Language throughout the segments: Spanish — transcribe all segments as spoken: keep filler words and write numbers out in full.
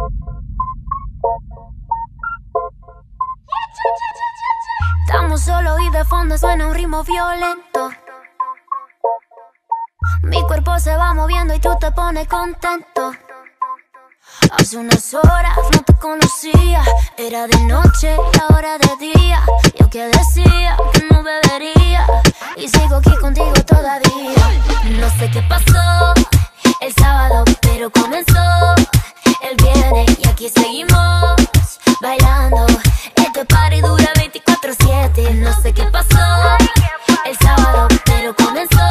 Estamos solos y de fondo suena un ritmo violento. Mi cuerpo se va moviendo y tú te pones contento. Hace unas horas no te conocía, era de noche y ahora de día. Yo que decía que no bebería y sigo aquí contigo todavía. No sé qué pasó el sábado, pero comenzó el viernes y aquí seguimos bailando. Este party dura veinticuatro siete. No sé qué pasó el sábado, pero comenzó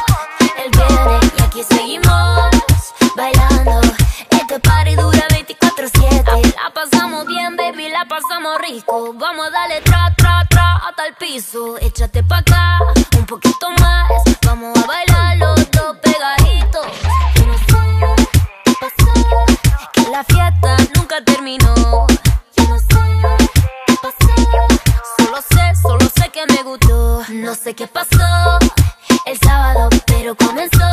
el viernes y aquí seguimos bailando. Este party dura veinticuatro siete. La pasamos bien, baby, la pasamos rico. Vamos a darle tra, tra, tra hasta el piso. Échate pa' acá, un poquito más. Vamos a bailar los dos pegaditos. Yo no sé qué pasó, que la fiesta nunca terminó. Yo no sé qué pasó, solo sé, solo sé que me gustó. No sé qué pasó el sábado, pero comenzó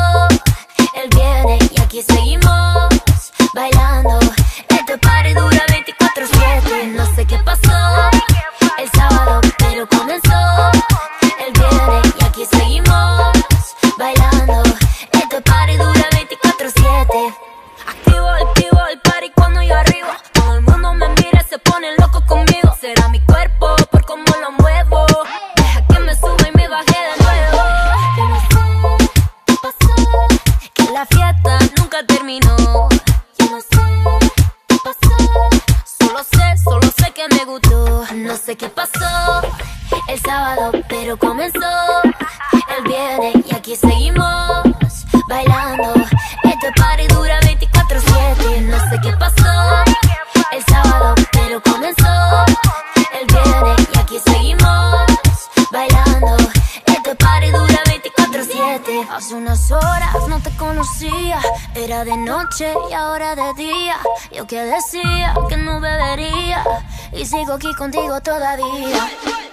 el viernes y aquí seguimos bailando. Este party dura veinticuatro siete. No sé qué pasó el sábado, pero comenzó el viernes y aquí seguimos bailando. Este party dura veinticuatro siete. Activo, activo el party cuando yo arriba. Todo el mundo me mira, se pone loco conmigo. Será mi cuerpo por cómo lo muevo. Deja que me suba y me baje de nuevo. Yo no sé qué pasó, que la fiesta nunca terminó. Yo no sé qué pasó, solo sé, solo sé que me gustó. No sé qué pasó el sábado, pero comenzó el viernes y aquí seguimos bailando. Este party dura veinticuatro siete. No sé qué pasó el sábado, pero comenzó el viernes y aquí seguimos bailando. Este party dura veinticuatro siete. Hace unas horas no te conocía, era de noche y ahora de día. Yo que decía que no bebería y sigo aquí contigo todavía.